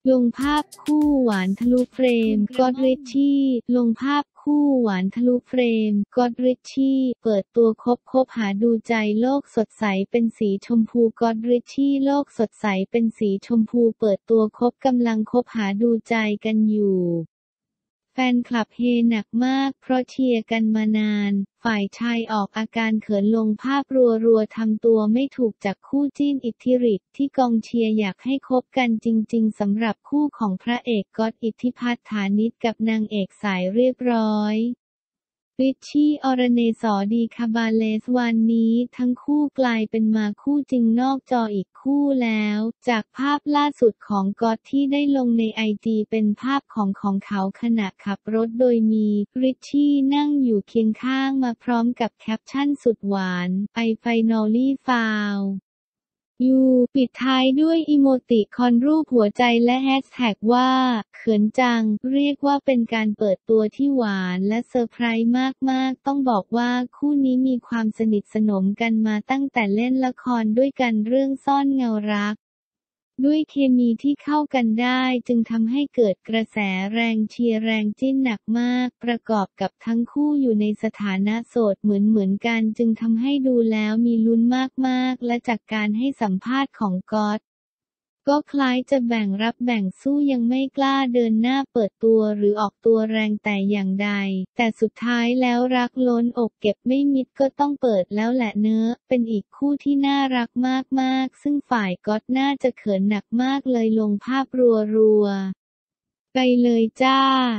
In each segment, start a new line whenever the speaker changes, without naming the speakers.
ลงภาพคู่หวานทะลุเฟรมก็อต ริชชี่ลงภาพคู่หวานทะลุเฟรมก็อต ริชชี่เปิดตัวคบหาดูใจโลกสดใสเป็นสีชมพูก็อต ริชชี่โลกสดใสเป็นสีชมพูเปิดตัวกำลังคบหาดูใจกันอยู่แฟนคลับเฮหนักมากเพราะเชียร์กันมานานฝ่ายชายออกอาการเขินลงภาพรัวๆทำตัวไม่ถูกจากคู่จิ้นอิทธิฤทธิ์ที่กองเชียร์อยากให้คบกันจริงๆสำหรับคู่ของพระเอกก๊อตอิทธิพัฒน์ฐานิชกับนางเอกสายเรียบร้อยริชชี่อรเนศ ดีคาบาเลสวันนี้ทั้งคู่กลายเป็นมาคู่จริงนอกจออีกคู่แล้วจากภาพล่าสุดของก๊อตที่ได้ลงในไอจีเป็นภาพของเขาขณะขับรถโดยมีริชชี่นั่งอยู่เคียงข้างมาพร้อมกับแคปชั่นสุดหวานI finally foundปิดท้ายด้วยอีโมติคอนรูปหัวใจและแฮชแท็กว่าเขินจังเรียกว่าเป็นการเปิดตัวที่หวานและเซอร์ไพรส์มากๆต้องบอกว่าคู่นี้มีความสนิทสนมกันมาตั้งแต่เล่นละครด้วยกันเรื่องซ่อนเงารักด้วยเคมีที่เข้ากันได้จึงทำให้เกิดกระแสแรงเชียร์แรงจิ้นหนักมากประกอบกับทั้งคู่อยู่ในสถานะโสดเหมือนกันจึงทำให้ดูแล้วมีลุ้นมากๆและจากการให้สัมภาษณ์ของก๊อตก็คล้ายจะแบ่งรับแบ่งสู้ยังไม่กล้าเดินหน้าเปิดตัวหรือออกตัวแรงแต่อย่างใดแต่สุดท้ายแล้วรักล้นอกเก็บไม่มิดก็ต้องเปิดแล้วแหละเนอะเป็นอีกคู่ที่น่ารักมากๆซึ่งฝ่ายก๊อตน่าจะเขินหนักมากเลยลงภาพรัวๆไปเลยจ้า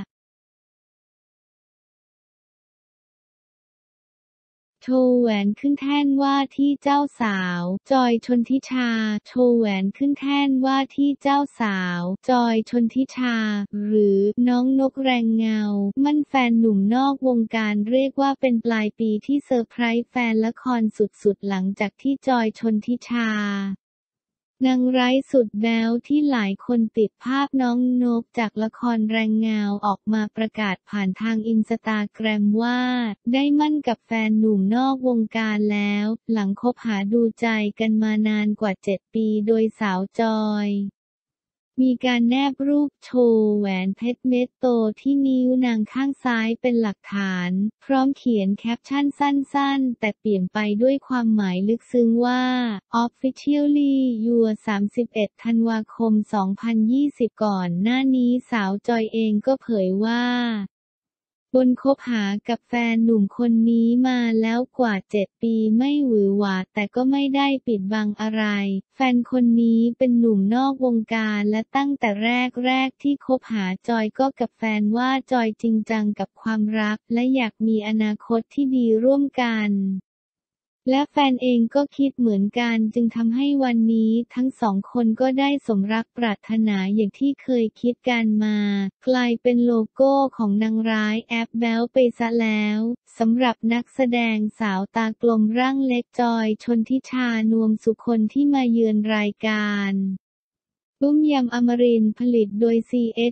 โชว์แหวนขึ้นแท่นว่าที่เจ้าสาวจอยชนทิชาโชว์แหวนขึ้นแท่นว่าที่เจ้าสาวจอยชนทิชาหรือน้องนกแรงเงามั่นแฟนหนุ่มนอกวงการเรียกว่าเป็นปลายปีที่เซอร์ไพรส์แฟนละครสุดๆหลังจากที่จอยชนทิชานางร้ายสุดแบ๊วที่หลายคนติดภาพน้องนกจากละครแรงเงาออกมาประกาศผ่านทางอินสตาแกรมว่าได้มั่นกับแฟนหนุ่มนอกวงการแล้วหลังคบหาดูใจกันมานานกว่า7 ปีโดยสาวจอยมีการแนบรูปโชว์แหวนเพชรเม็ดโตที่นิ้วนางข้างซ้ายเป็นหลักฐานพร้อมเขียนแคปชั่นสั้นๆแต่เปลี่ยนไปด้วยความหมายลึกซึ้งว่า Officially Your 31 ธันวาคม 2020 ก่อนหน้านี้สาวจอยเองก็เผยว่าคบหากับแฟนหนุ่มคนนี้มาแล้วกว่า7 ปีไม่หวือหวาแต่ก็ไม่ได้ปิดบังอะไรแฟนคนนี้เป็นหนุ่มนอกวงการและตั้งแต่แรกที่คบหาจอยก็กับแฟนว่าจอยจริงจังกับความรักและอยากมีอนาคตที่ดีร่วมกันและแฟนเองก็คิดเหมือนกันจึงทำให้วันนี้ทั้งสองคนก็ได้สมรักปรารถนาอย่างที่เคยคิดกันมากลายเป็นโลโก้ของนางร้ายแอปแบ๊วไปซะแล้วสำหรับนักแสดงสาวตากลมร่างเล็กจอยชนทิชานวมสุคนที่มาเยือนรายการต้มยำอมรินทร์ผลิตโดย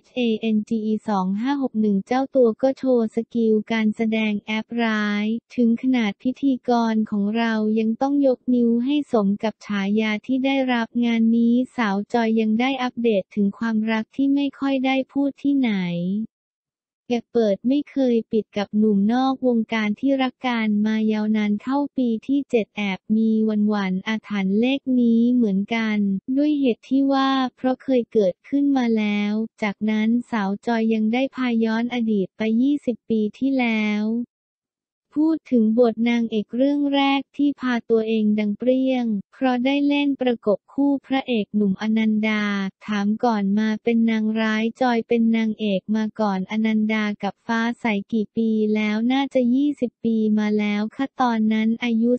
CHANGE 2561เจ้าตัวก็โชว์สกิลการแสดงแอปร้ายถึงขนาดพิธีกรของเรายังต้องยกนิ้วให้สมกับฉายาที่ได้รับงานนี้สาวจอยยังได้อัปเดตถึงความรักที่ไม่ค่อยได้พูดที่ไหนแกเปิดไม่เคยปิดกับหนุ่มนอกวงการที่รักกันมายาวนานเข้าปีที่7แอบมีหวั่นอาถรรพ์เลขนี้เหมือนกันด้วยเหตุที่ว่าเพราะเคยเกิดขึ้นมาแล้วจากนั้นสาวจอยยังได้พาย้อนอดีตไป20 ปีที่แล้วพูดถึงบทนางเอกเรื่องแรกที่พาตัวเองดังเปรี้ยงเพราะได้เล่นประกบคู่พระเอกหนุ่มอนันดาถามก่อนมาเป็นนางร้ายจอยเป็นนางเอกมาก่อนอนันดากับฟ้าใสกี่ปีแล้วน่าจะ20 ปีมาแล้วค่ะตอนนั้นอายุ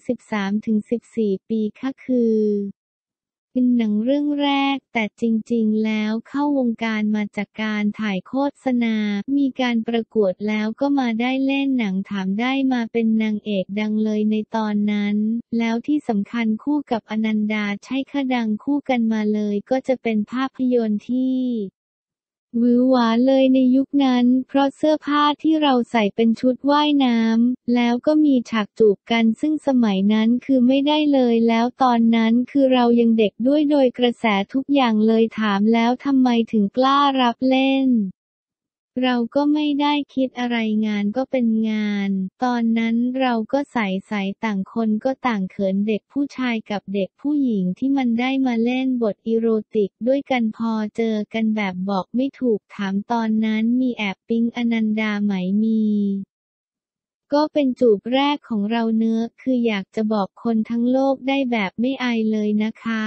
13-14 ปีค่ะคือเป็นหนังเรื่องแรกแต่จริงๆแล้วเข้าวงการมาจากการถ่ายโฆษณามีการประกวดแล้วก็มาได้เล่นหนังถามได้มาเป็นนางเอกดังเลยในตอนนั้นแล้วที่สำคัญคู่กับอนันดาใช่ค่ะดังคู่กันมาเลยก็จะเป็นภาพยนตร์ที่หวือหวาเลยในยุคนั้นเพราะเสื้อผ้าที่เราใส่เป็นชุดว่ายน้ำแล้วก็มีฉากจูบกันซึ่งสมัยนั้นคือไม่ได้เลยแล้วตอนนั้นคือเรายังเด็กด้วยโดยกระแสทุกอย่างเลยถามแล้วทำไมถึงกล้ารับเล่นเราก็ไม่ได้คิดอะไรงานก็เป็นงานตอนนั้นเราก็ใสต่างคนก็ต่างเขินเด็กผู้ชายกับเด็กผู้หญิงที่มันได้มาเล่นบทอีโรติกด้วยกันพอเจอกันแบบบอกไม่ถูกถามตอนนั้นมีแอบปิ๊งอนันดาไหมมีก็เป็นจูบแรกของเราเนื้อคืออยากจะบอกคนทั้งโลกได้แบบไม่อายเลยนะคะ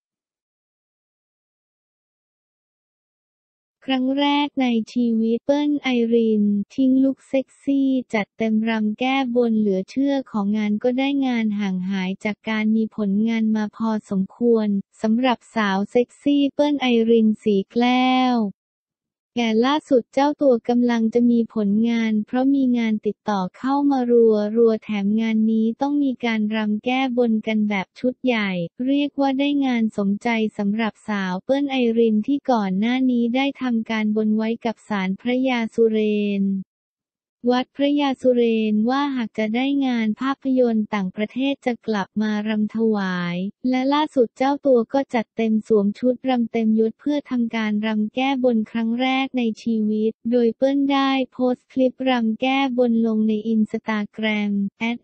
ครั้งแรกในชีวิตเปิ้ลไอรินทิ้งลุคเซ็กซี่จัดเต็มรำแก้บนเหลือเชื่อของงานก็ได้งานห่างหายจากการมีผลงานมาพอสมควรสำหรับสาวเซ็กซี่เปิ้ลไอรินสีแก้วแก่ล่าสุดเจ้าตัวกำลังจะมีผลงานเพราะมีงานติดต่อเข้ามารัวแถมงานนี้ต้องมีการรำแก้บนกันแบบชุดใหญ่เรียกว่าได้งานสมใจสำหรับสาวเปิ้ลไอรินที่ก่อนหน้านี้ได้ทำการบนไว้กับศาลพระยาสุเรนวัดพระยาสุเรนว่าหากจะได้งานภาพยนตร์ต่างประเทศจะกลับมารำถวายและล่าสุดเจ้าตัวก็จัดเต็มสวมชุดรำเต็มยศเพื่อทำการรำแก้บนครั้งแรกในชีวิตโดยเปิ้ลได้โพสต์คลิปรำแก้บนลงในอินสตาแกรม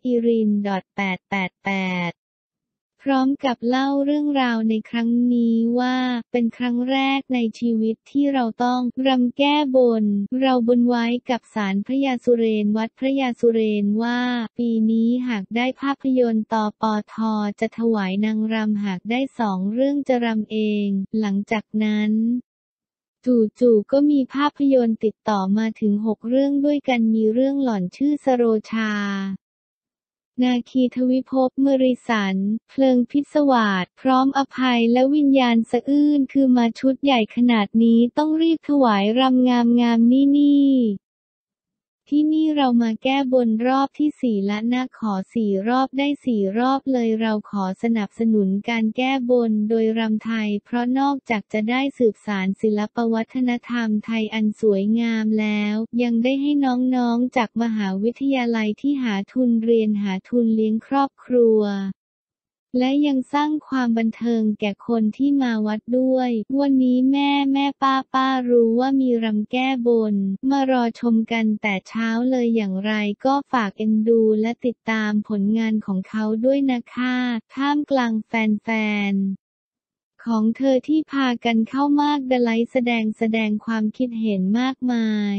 @irin.888พร้อมกับเล่าเรื่องราวในครั้งนี้ว่าเป็นครั้งแรกในชีวิตที่เราต้องรำแก้บนเราบนไว้กับศาลพระยาสุเรนวัดพระยาสุเรนว่าปีนี้หากได้ภาพยนตร์ตปทจะถวายนางรำหากได้2 เรื่องจะรำเองหลังจากนั้นจู่ๆก็มีภาพยนตร์ติดต่อมาถึง6 เรื่องด้วยกันมีเรื่องหล่อนชื่อสโรชานาคีทวิภพมริสันเพลิงพิศวาสพร้อมอภัยและวิญญาณสะอื้นคือมาชุดใหญ่ขนาดนี้ต้องรีบถวายรำงามนี่ที่นี่เรามาแก้บนรอบที่4ละนะขอ4 รอบได้4 รอบเลยเราขอสนับสนุนการแก้บนโดยรำไทยเพราะนอกจากจะได้สืบสานศิลปวัฒนธรรมไทยอันสวยงามแล้วยังได้ให้น้องๆจากมหาวิทยาลัยที่หาทุนเรียนหาทุนเลี้ยงครอบครัวและยังสร้างความบันเทิงแก่คนที่มาวัดด้วยวันนี้แม่ป้ารู้ว่ามีรำแก้บนมารอชมกันแต่เช้าเลยอย่างไรก็ฝากเอ็นดูและติดตามผลงานของเขาด้วยนะคะท่ามกลางแฟนๆของเธอที่พากันเข้ามากดะไลค์แสดงความคิดเห็นมากมาย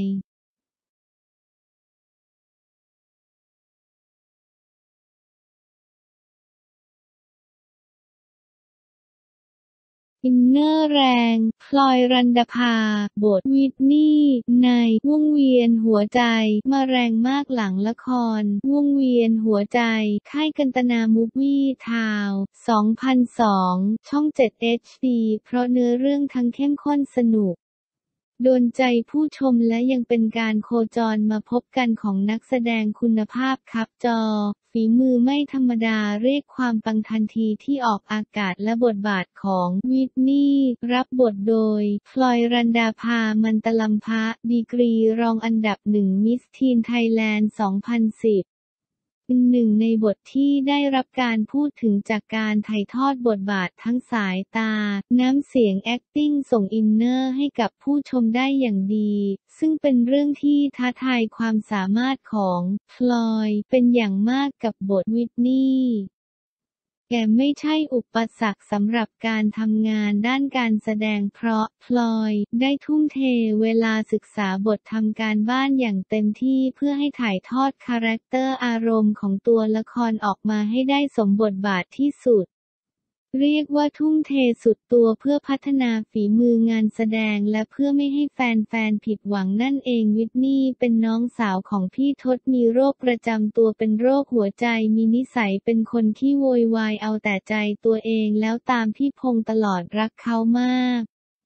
อินเนอร์แรงพลอยรันดภาบทวิทนี่ในวงเวียนหัวใจมาแรงมากหลังละครวงเวียนหัวใจค่ายกันตนามูฟวี่ทาว2002ช่อง7 HD เพราะเนื้อเรื่องทั้งเข้มข้นสนุกโดนใจผู้ชมและยังเป็นการโคจรมาพบกันของนักแสดงคุณภาพครับจอฝีมือไม่ธรรมดาเรียกความปังทันทีที่ออกอากาศและบทบาทของวิทนี่รับบทโดยพลอยรันดาภามันตลัมภะดีกรีรองอันดับ1มิสทีนไทยแลนด์2010เป็นหนึ่งในบทที่ได้รับการพูดถึงจากการถ่ายทอดบทบาททั้งสายตา น้ำเสียง acting ส่งอินเนอร์ให้กับผู้ชมได้อย่างดี ซึ่งเป็นเรื่องที่ท้าทายความสามารถของพลอยเป็นอย่างมากกับบทวิทนี่แกไม่ใช่อุปสรรคสำหรับการทำงานด้านการแสดงเพราะพลอยได้ทุ่มเทเวลาศึกษาบททำการบ้านอย่างเต็มที่เพื่อให้ถ่ายทอดคาแรคเตอร์อารมณ์ของตัวละครออกมาให้ได้สมบทบาทที่สุด เรียกว่าทุ่มเทสุดตัวเพื่อพัฒนาฝีมืองานแสดงและเพื่อไม่ให้แฟนๆผิดหวังนั่นเองวิทนี่เป็นน้องสาวของพี่ทศมีโรคประจำตัวเป็นโรคหัวใจมีนิสัยเป็นคนขี้โวยวายเอาแต่ใจตัวเองแล้วตามพี่พงษ์ตลอดรักเขามาก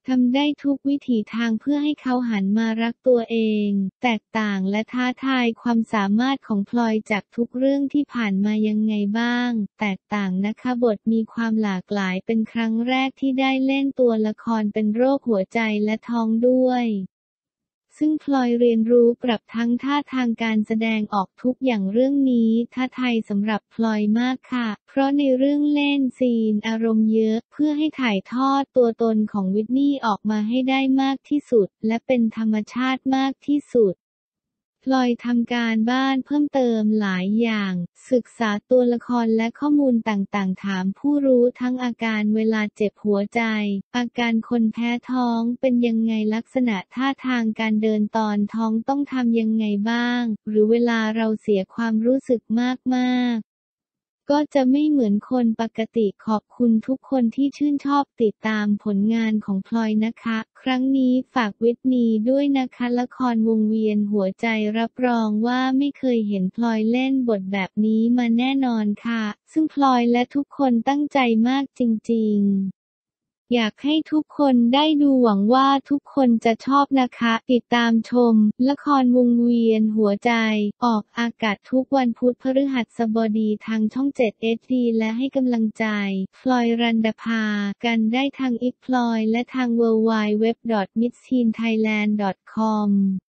ทำได้ทุกวิถีทางเพื่อให้เขาหันมารักตัวเอง แตกต่างและท้าทายความสามารถของพลอยจากทุกเรื่องที่ผ่านมายังไงบ้าง แตกต่างนะคะบทมีความหลากหลายเป็นครั้งแรกที่ได้เล่นตัวละครเป็นโรคหัวใจและท้องด้วยซึ่งพลอยเรียนรู้ปรับทั้งท่าทางการแสดงออกทุกอย่างเรื่องนี้ท้าทายสำหรับพลอยมากค่ะ เพราะในเรื่องเล่นซีนอารมณ์เยอะเพื่อให้ถ่ายทอดตัวตนของวิทนี่ออกมาให้ได้มากที่สุดและเป็นธรรมชาติมากที่สุดพลอยทำการบ้านเพิ่มเติมหลายอย่าง ศึกษาตัวละครและข้อมูลต่างๆถามผู้รู้ทั้งอาการเวลาเจ็บหัวใจ อาการคนแพ้ท้องเป็นยังไงลักษณะท่าทางการเดินตอนท้องต้องทำยังไงบ้าง หรือเวลาเราเสียความรู้สึกมากๆก็จะไม่เหมือนคนปกติขอบคุณทุกคนที่ชื่นชอบติดตามผลงานของพลอยนะคะ ครั้งนี้ฝากวิทนีด้วยนะคะละครวงเวียนหัวใจรับรองว่าไม่เคยเห็นพลอยเล่นบทแบบนี้มาแน่นอนค่ะ ซึ่งพลอยและทุกคนตั้งใจมากจริงๆอยากให้ทุกคนได้ดูหวังว่าทุกคนจะชอบนะคะติดตามชมละครวงเวียนหัวใจออกอากาศทุกวันพุธพฤหัสบดีทางช่อง 7 HD และให้กำลังใจพลอยรันดภากันได้ทาง X พลอยและทาง www.missteenthailand.com